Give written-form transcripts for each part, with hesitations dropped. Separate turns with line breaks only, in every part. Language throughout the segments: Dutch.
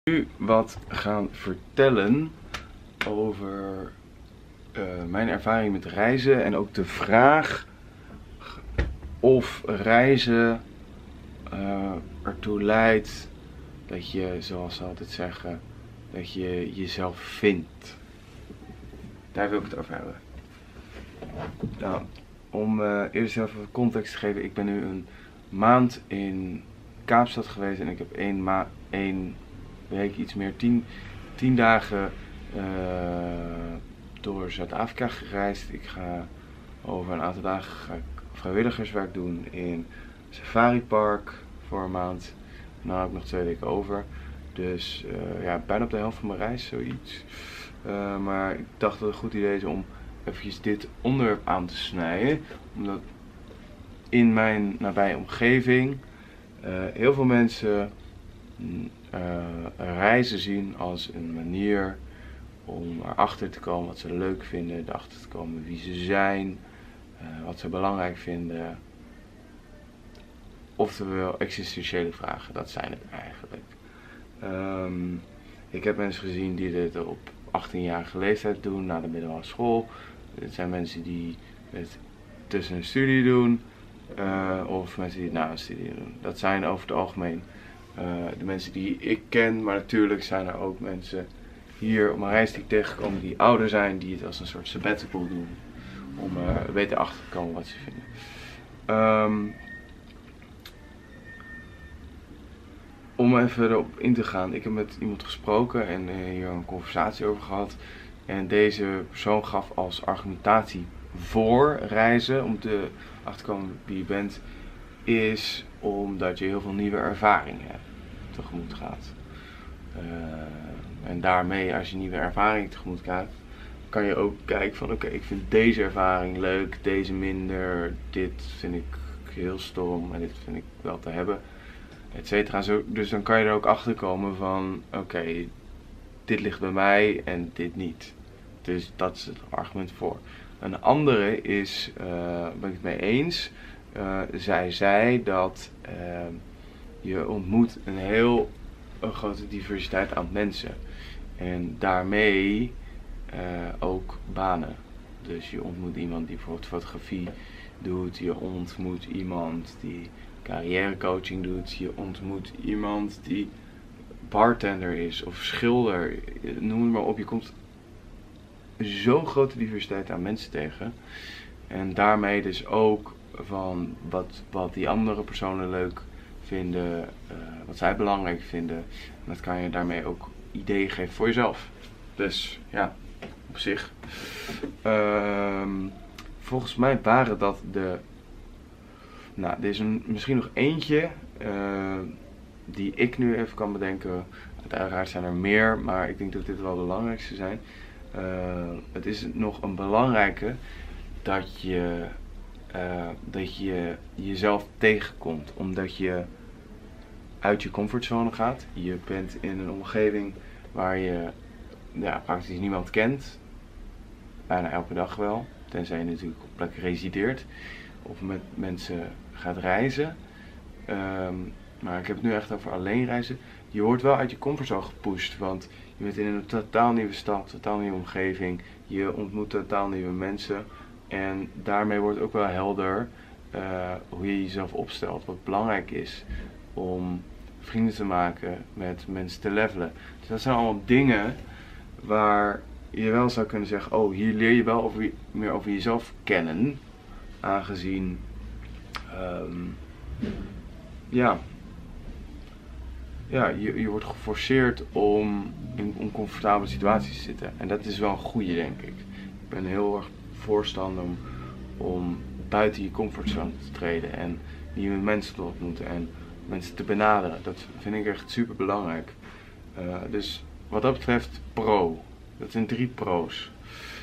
Nu wat gaan vertellen over mijn ervaring met reizen en ook de vraag of reizen ertoe leidt dat je, zoals ze altijd zeggen, dat je jezelf vindt. Daar wil ik het over hebben. Nou, om eerst even wat context te geven, ik ben nu een maand in Kaapstad geweest en ik heb één week, iets meer, 10 dagen door Zuid-Afrika gereisd. Ik ga over een aantal dagen vrijwilligerswerk doen in Safari Park voor een maand. En dan heb ik nog 2 weken over. Dus ja, bijna op de helft van mijn reis, zoiets. Maar ik dacht dat het een goed idee is om eventjes dit onderwerp aan te snijden. Omdat in mijn nabije omgeving heel veel mensen reizen zien als een manier om erachter te komen wat ze leuk vinden, erachter te komen wie ze zijn, wat ze belangrijk vinden. Oftewel existentiële vragen, dat zijn het eigenlijk. Ik heb mensen gezien die dit op 18-jarige leeftijd doen, na de middelbare school. Het zijn mensen die het tussen een studie doen, of mensen die het na een studie doen. Dat zijn over het algemeen de mensen die ik ken, maar natuurlijk zijn er ook mensen hier op mijn reis die ik tegenkom die ouder zijn, die het als een soort sabbatical doen, om beter achter te komen wat ze vinden. Om even erop in te gaan, ik heb met iemand gesproken en hier een conversatie over gehad. En deze persoon gaf als argumentatie voor reizen, om te achter te komen wie je bent, is omdat je heel veel nieuwe ervaringen tegemoet gaat. En daarmee, als je nieuwe ervaringen tegemoet gaat, kan je ook kijken van oké, ik vind deze ervaring leuk, deze minder, dit vind ik heel stom en dit vind ik wel te hebben, etcetera. Dus dan kan je er ook achter komen van oké, dit ligt bij mij en dit niet. Dus dat is het argument voor. Een andere is, ben ik het mee eens, zij zei dat je ontmoet een grote diversiteit aan mensen. En daarmee ook banen. Dus je ontmoet iemand die bijvoorbeeld fotografie doet, je ontmoet iemand die carrièrecoaching doet, je ontmoet iemand die bartender is of schilder, noem het maar op. Je komt zo'n grote diversiteit aan mensen tegen. En daarmee dus ook van wat die andere personen leuk vinden, wat zij belangrijk vinden. En dat kan je daarmee ook ideeën geven voor jezelf. Dus ja, op zich. Volgens mij waren dat nou, er is misschien nog eentje die ik nu even kan bedenken. Uiteraard zijn er meer, maar ik denk dat dit wel de belangrijkste zijn. Het is nog een belangrijke dat je jezelf tegenkomt, omdat je uit je comfortzone gaat. Je bent in een omgeving waar je praktisch niemand kent, bijna elke dag wel, tenzij je natuurlijk op plek resideert of met mensen gaat reizen. Maar ik heb het nu echt over alleen reizen. Je wordt wel uit je comfortzone gepusht, want je bent in een totaal nieuwe stad, totaal nieuwe omgeving. Je ontmoet totaal nieuwe mensen. En daarmee wordt ook wel helder hoe je jezelf opstelt. Wat belangrijk is om vrienden te maken, met mensen te levelen. Dus dat zijn allemaal dingen waar je wel zou kunnen zeggen, oh, hier leer je wel meer over jezelf kennen. Aangezien je wordt geforceerd om in oncomfortabele situaties te zitten. En dat is wel een goede, denk ik. Ik ben heel erg voorstander om buiten je comfortzone te treden en nieuwe mensen te ontmoeten en mensen te benaderen. Dat vind ik echt super belangrijk. Dus wat dat betreft pro. Dat zijn 3 pro's.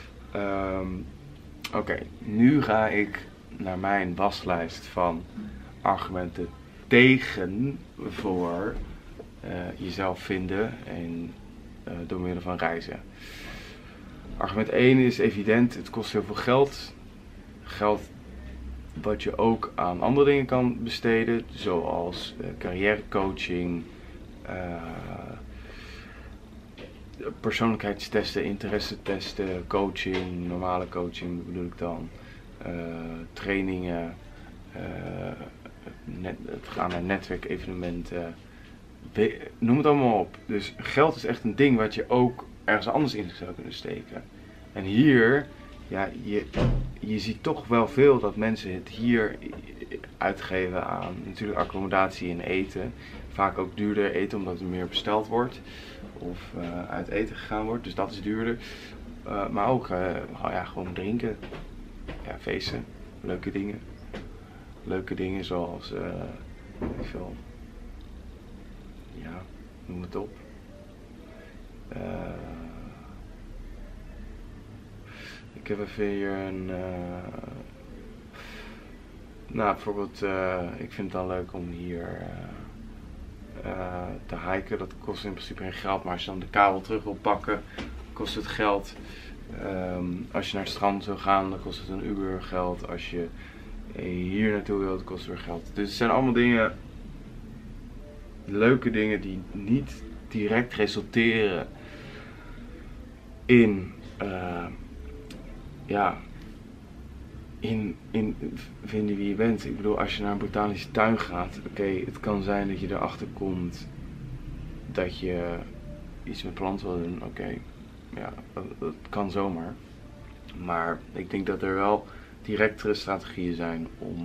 Oké, nu ga ik naar mijn waslijst van argumenten tegen voor jezelf vinden en door middel van reizen. Argument 1 is evident, het kost heel veel geld. Geld wat je ook aan andere dingen kan besteden, zoals carrièrecoaching, persoonlijkheidstesten, interessetesten, coaching, normale coaching bedoel ik dan, trainingen, het gaan naar netwerkevenementen, noem het allemaal op. Dus geld is echt een ding wat je ook ergens anders in zou kunnen steken. En hier, ja, je ziet toch wel veel dat mensen het hier uitgeven aan natuurlijk accommodatie en eten. Vaak ook duurder eten omdat er meer besteld wordt of uit eten gegaan wordt, dus dat is duurder. Maar ook ja, gewoon drinken, ja, feesten, leuke dingen. Leuke dingen zoals, weet ik veel, ja, noem het op. Ik heb even hier een, nou bijvoorbeeld, ik vind het dan leuk om hier te hiken. Dat kost in principe geen geld, maar als je dan de kabel terug wil pakken, kost het geld. Als je naar het strand wil gaan, dan kost het een uur geld. Als je hier naartoe wilt, kost het weer geld. Dus het zijn allemaal dingen, leuke dingen die niet direct resulteren in, ja, in vinden wie je bent. Ik bedoel, als je naar een botanische tuin gaat, oké, het kan zijn dat je erachter komt dat je iets met planten wil doen, oké. Ja, dat kan zomaar. Maar ik denk dat er wel directere strategieën zijn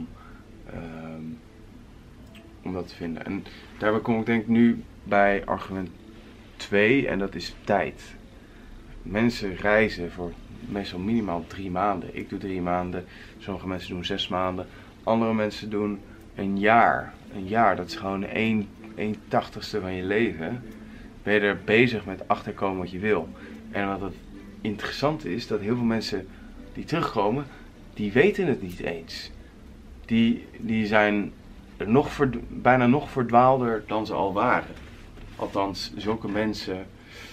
om dat te vinden. En daarbij kom ik denk ik nu bij argument 2 en dat is tijd. Mensen reizen voor meestal minimaal 3 maanden. Ik doe 3 maanden, sommige mensen doen 6 maanden, andere mensen doen een jaar. Een jaar, dat is gewoon 1/80ste van je leven. Ben je er bezig met achterkomen wat je wil. En wat het interessant is, dat heel veel mensen die terugkomen, die weten het niet eens. Die zijn bijna nog verdwaalder dan ze al waren. Althans, zulke mensen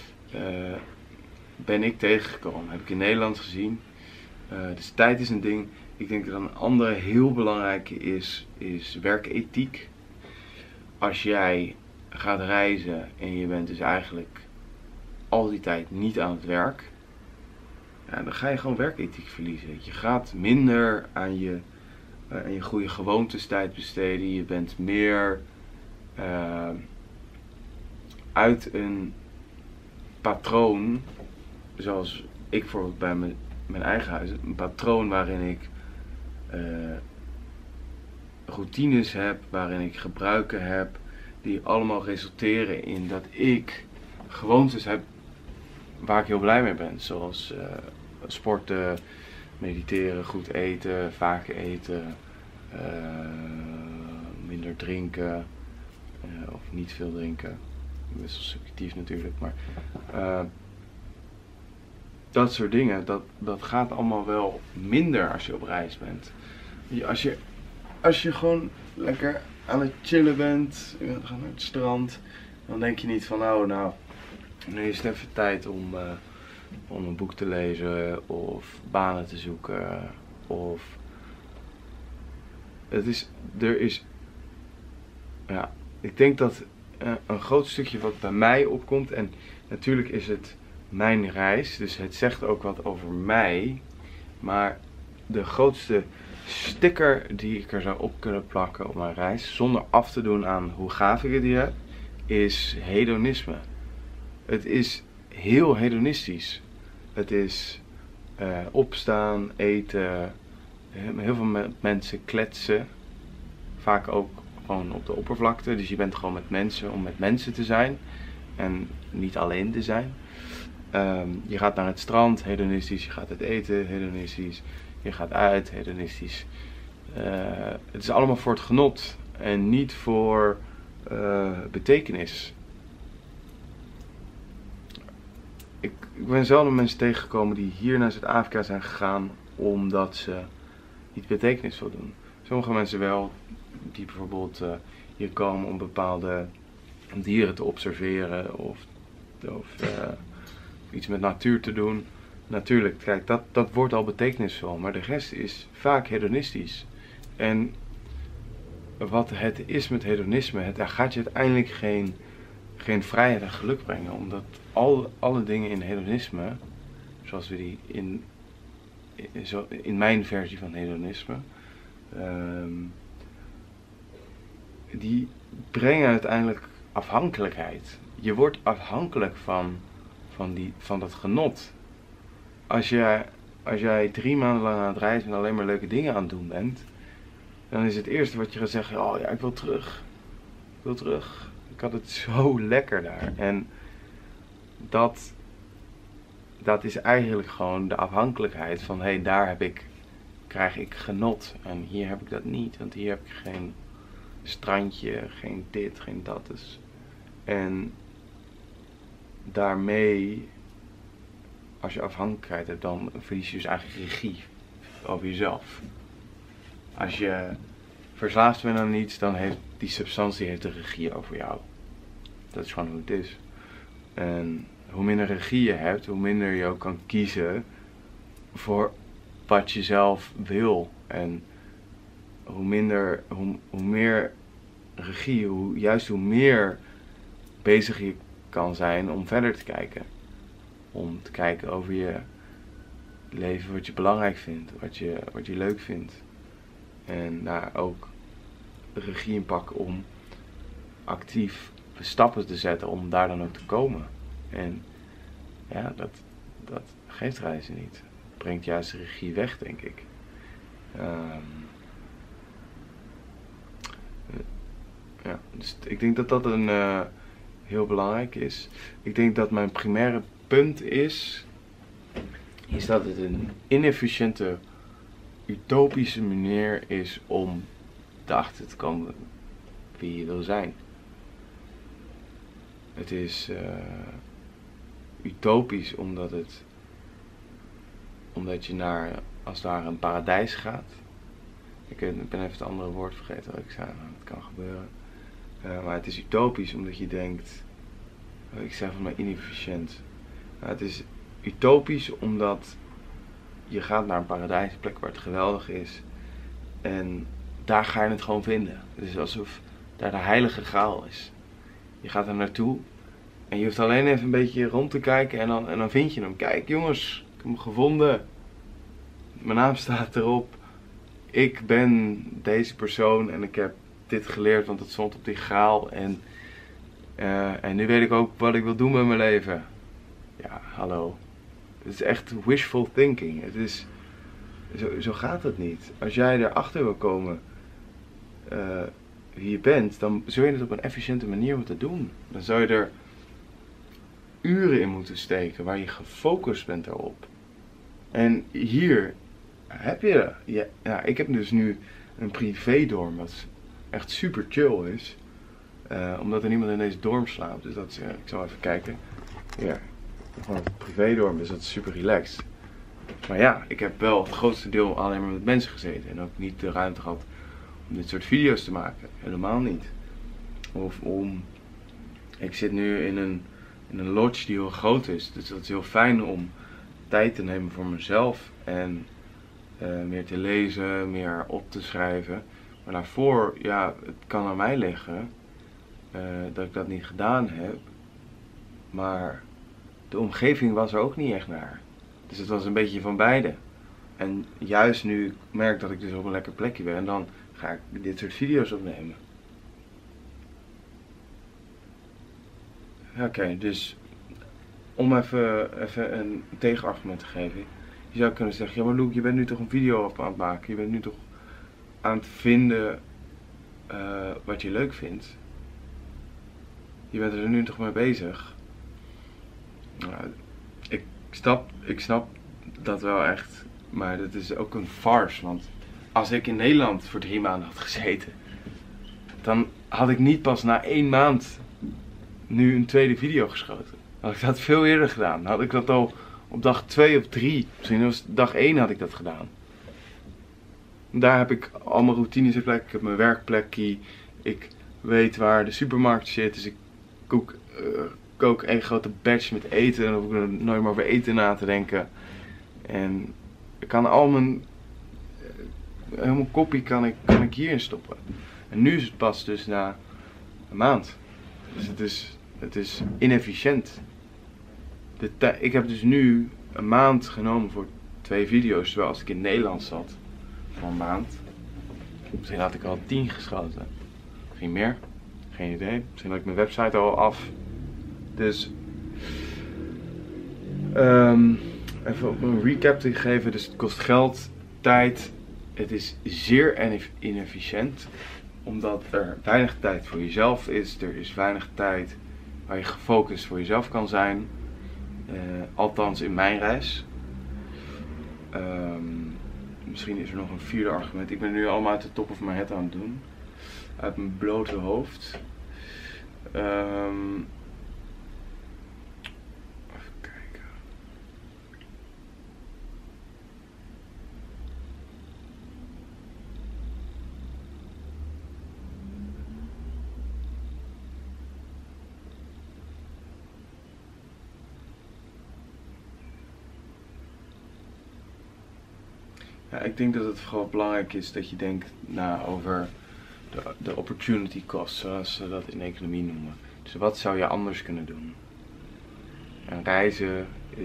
ben ik tegengekomen. Heb ik in Nederland gezien. Dus tijd is een ding. Ik denk dat een andere heel belangrijke is werkethiek. Als jij gaat reizen en je bent dus eigenlijk al die tijd niet aan het werk, ja, dan ga je gewoon werkethiek verliezen. Je gaat minder aan je goede gewoontes tijd besteden. Je bent meer uit een patroon, zoals ik bijvoorbeeld bij mijn eigen huis, een patroon waarin ik routines heb, waarin ik gebruiken heb, die allemaal resulteren in dat ik gewoontes heb waar ik heel blij mee ben. Zoals sporten, mediteren, goed eten, vaak eten, minder drinken of niet veel drinken. Best wel subjectief natuurlijk, maar dat soort dingen, dat gaat allemaal wel minder als je op reis bent. Als je gewoon lekker aan het chillen bent, je gaat naar het strand, dan denk je niet van nou nu is het even tijd om een boek te lezen of banen te zoeken of ja, ik denk dat een groot stukje wat bij mij opkomt, en natuurlijk is het mijn reis, dus het zegt ook wat over mij, maar de grootste sticker die ik er zou op kunnen plakken op mijn reis, zonder af te doen aan hoe gaaf ik het hier heb, is hedonisme. Het is heel hedonistisch. Het is opstaan, eten, heel veel met mensen kletsen, vaak ook gewoon op de oppervlakte, dus je bent gewoon met mensen om met mensen te zijn en niet alleen te zijn. Je gaat naar het strand, hedonistisch, je gaat uit eten, hedonistisch, je gaat uit, hedonistisch. Het is allemaal voor het genot en niet voor betekenis. Ik ben zelden mensen tegengekomen die hier naar Zuid-Afrika zijn gegaan omdat ze iets betekenisvol doen. Sommige mensen wel, die bijvoorbeeld hier komen om bepaalde dieren te observeren of iets met natuur te doen. Natuurlijk, kijk, dat wordt al betekenisvol, maar de rest is vaak hedonistisch. En wat het is met hedonisme, het gaat je uiteindelijk geen vrijheid en geluk brengen. Omdat alle dingen in hedonisme, zoals we die in mijn versie van hedonisme, die brengen uiteindelijk afhankelijkheid. Je wordt afhankelijk van dat genot. Als jij 3 maanden lang aan het reizen en alleen maar leuke dingen aan het doen bent, dan is het eerste wat je gaat zeggen, oh ja, ik wil terug. Ik wil terug. Ik had het zo lekker daar. En dat is eigenlijk gewoon de afhankelijkheid van, hé, daar krijg ik genot. En hier heb ik dat niet, want hier heb ik geen strandje, geen dit, geen dat. Dus. En daarmee, als je afhankelijkheid hebt, dan verlies je dus eigenlijk regie over jezelf. Als je verslaafd bent aan iets, dan heeft die substantie de regie over jou. Dat is gewoon hoe het is. En hoe minder regie je hebt, hoe minder je ook kan kiezen voor wat je zelf wil. En hoe meer regie, hoe meer bezig je kan zijn om verder te kijken. Om te kijken over je leven, wat je belangrijk vindt, wat je leuk vindt. En daar ook regie in pakken om actief stappen te zetten om daar dan ook te komen. En ja, dat geeft reizen niet. Het brengt juist de regie weg, denk ik. Ja, dus ik denk dat dat een heel belangrijk is. Ik denk dat mijn primaire punt is dat het een inefficiënte, utopische manier is om erachter te komen wie je wil zijn. Het is utopisch omdat je naar, als het ware, een paradijs gaat. Ik ben even het andere woord vergeten wat ik zei, maar dat kan gebeuren. Maar het is utopisch omdat je denkt, ik zeg van mij inefficiënt. Het is utopisch omdat je gaat naar een paradijs, een plek waar het geweldig is. En daar ga je het gewoon vinden. Het is alsof daar de heilige graal is. Je gaat er naartoe en je hoeft alleen even een beetje rond te kijken en dan vind je hem. Kijk jongens, ik heb hem gevonden. Mijn naam staat erop. Ik ben deze persoon en ik heb dit geleerd, want het stond op die graal. En nu weet ik ook wat ik wil doen met mijn leven. Ja, hallo. Het is echt wishful thinking. Het is, zo gaat het niet. Als jij erachter wil komen wie je bent, dan zul je het op een efficiënte manier moeten doen. Dan zou je er uren in moeten steken waar je gefocust bent daarop. En hier heb je ja, ik heb dus nu een privédorm wat echt super chill is. Omdat er niemand in deze dorm slaapt. Dus dat is, ik zal even kijken. Ja, gewoon een privédorm, dus dat is super relaxed. Maar ja, ik heb wel het grootste deel alleen maar met mensen gezeten. En ook niet de ruimte gehad om dit soort video's te maken. Helemaal niet. Ik zit nu in een lodge die heel groot is. Dus dat is heel fijn om tijd te nemen voor mezelf. En meer te lezen, meer op te schrijven. Maar daarvoor, ja, het kan aan mij liggen dat ik dat niet gedaan heb. Maar de omgeving was er ook niet echt naar. Dus het was een beetje van beide. En juist nu ik merk dat ik dus op een lekker plekje ben, dan ga ik dit soort video's opnemen. Oké, dus om even een tegenargument te geven. Je zou kunnen zeggen, ja maar Loek, je bent nu toch een video op aan het maken. Je bent nu toch aan het vinden wat je leuk vindt. Je bent er nu toch mee bezig. Nou, ik snap dat wel echt. Maar dat is ook een farce. Want als ik in Nederland voor 3 maanden had gezeten, dan had ik niet pas na 1 maand nu een tweede video geschoten. Had ik dat veel eerder gedaan. Had ik dat al op dag 2 of 3. Misschien was dag 1 had ik dat gedaan. Daar heb ik al mijn routines in plek. Ik heb mijn werkplekje. Ik weet waar de supermarkt zit. Dus ik kook 1 grote batch met eten. En dan hoef ik er nooit meer over eten na te denken. En ik kan al mijn koppie kan ik hierin stoppen. En nu is het pas dus na een maand. Dus het is Het is inefficiënt. Ik heb dus nu een maand genomen voor 2 video's, terwijl als ik in Nederland zat voor een maand, misschien had ik al 10 geschoten. Misschien meer, geen idee. Misschien had ik mijn website al af. Dus even op een recap te geven. Dus het kost geld, tijd. Het is zeer inefficiënt. Omdat er weinig tijd voor jezelf is. Er is weinig tijd waar je gefocust voor jezelf kan zijn. Althans in mijn reis. Misschien is er nog een 4e argument. Ik ben nu allemaal uit de top of mijn head aan het doen. Uit mijn blote hoofd. Even kijken. Ja, ik denk dat het vooral belangrijk is dat je denkt na over de opportunity cost, zoals ze dat in economie noemen. Dus wat zou je anders kunnen doen? En reizen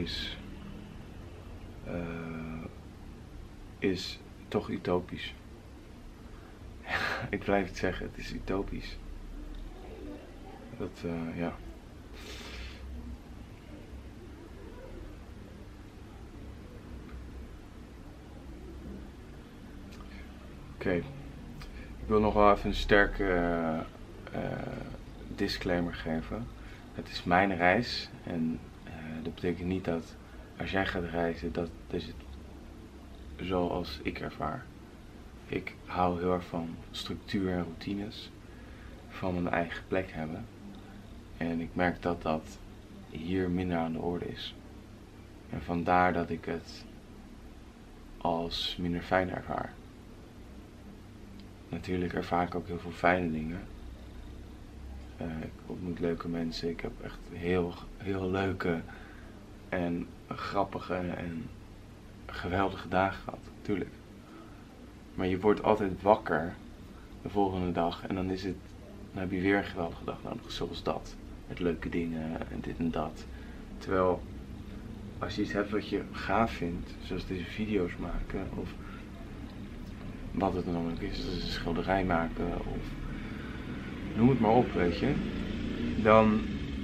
is toch utopisch. Ik blijf het zeggen, het is utopisch. Ja. Oké. Ik wil nog wel even een sterke disclaimer geven. Het is mijn reis en dat betekent niet dat als jij gaat reizen, dat is het zoals ik ervaar. Ik hou heel erg van structuur en routines, van mijn eigen plek hebben. En ik merk dat dat hier minder aan de orde is. En vandaar dat ik het als minder fijn ervaar. Natuurlijk ervaar ik ook heel veel fijne dingen. Ik ontmoet leuke mensen. Ik heb echt heel leuke en grappige en geweldige dagen gehad. Tuurlijk. Maar je wordt altijd wakker de volgende dag. En dan heb je weer een geweldige dag nodig. Zoals dat. Met leuke dingen en dit en dat. Terwijl als je iets hebt wat je gaaf vindt. Zoals deze video's maken. Of wat het dan ook is, dus een schilderij maken of noem het maar op, weet je. Dan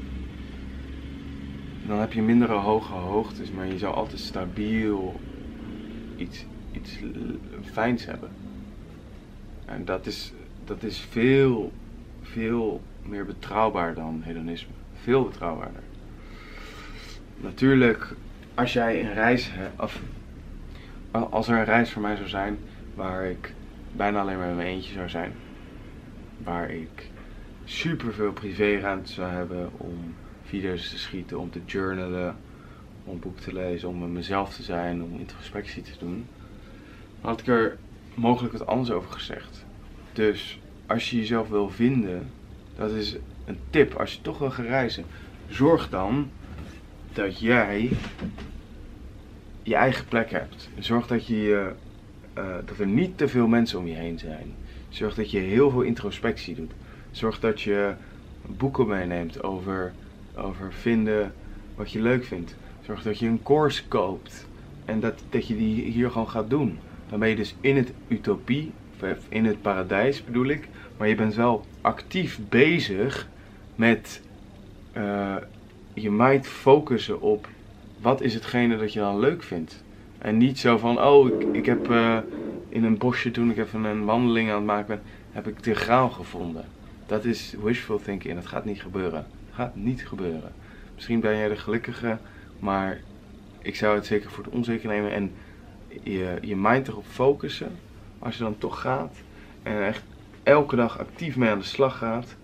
heb je mindere hoge hoogtes, maar je zou altijd stabiel iets fijns hebben. En dat is veel meer betrouwbaar dan hedonisme. Veel betrouwbaarder. Natuurlijk, als jij een reis hebt, als er een reis voor mij zou zijn waar ik bijna alleen maar in mijn eentje zou zijn. Waar ik super veel privéruimte zou hebben om video's te schieten, om te journalen, om boek te lezen, om met mezelf te zijn, om introspectie te doen. Dan had ik er mogelijk wat anders over gezegd. Dus als je jezelf wil vinden, dat is een tip als je toch wil gaan reizen. Zorg dan dat jij je eigen plek hebt. Zorg dat dat er niet te veel mensen om je heen zijn. Zorg dat je heel veel introspectie doet. Zorg dat je boeken meeneemt over vinden wat je leuk vindt. Zorg dat je een course koopt en dat je die hier gewoon gaat doen. Dan ben je dus in het utopie, of in het paradijs bedoel ik. Maar je bent wel actief bezig met je mind focussen op wat is hetgene dat je dan leuk vindt. En niet zo van, ik heb in een bosje toen ik even een wandeling aan het maken ben, heb ik de graal gevonden. Dat is wishful thinking en dat gaat niet gebeuren. Het gaat niet gebeuren. Misschien ben jij de gelukkige, maar ik zou het zeker voor het onzeker nemen en je mind erop focussen. Als je dan toch gaat en echt elke dag actief mee aan de slag gaat.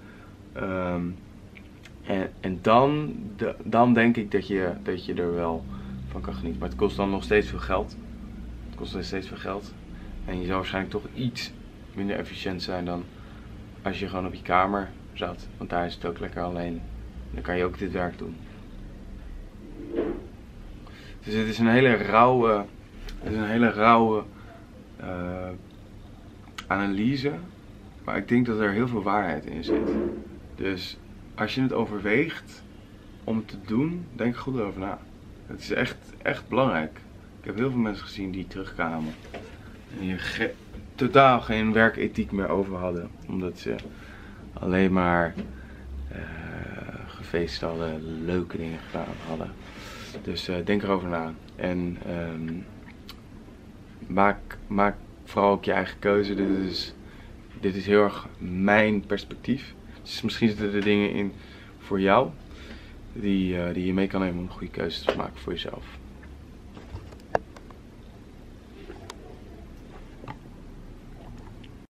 En dan denk ik dat je er wel van kan genieten. Maar het kost dan nog steeds veel geld. Het kost nog steeds veel geld. En je zou waarschijnlijk toch iets minder efficiënt zijn dan als je gewoon op je kamer zat. Want daar is het ook lekker alleen. Dan kan je ook dit werk doen. Dus het is een hele rauwe analyse. Maar ik denk dat er heel veel waarheid in zit. Dus als je het overweegt om het te doen, denk er goed over na. Het is echt belangrijk. Ik heb heel veel mensen gezien die terugkwamen en die totaal geen werkethiek meer over hadden, omdat ze alleen maar gefeest hadden, leuke dingen gedaan hadden. Dus denk erover na en maak vooral ook je eigen keuze. Dit is heel erg mijn perspectief. Dus misschien zitten er dingen in voor jou die je mee kan nemen om goede keuzes te maken voor jezelf.